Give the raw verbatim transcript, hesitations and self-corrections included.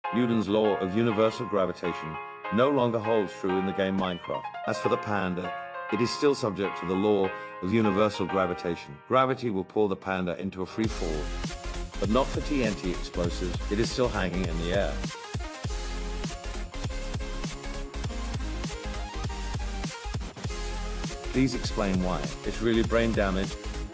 Newton's law of universal gravitation no longer holds true in the game Minecraft. As for the panda, it is still subject to the law of universal gravitation. Gravity will pull the panda into a free fall, but not for T N T explosives. It is still hanging in the air. Please explain why. It's really brain damage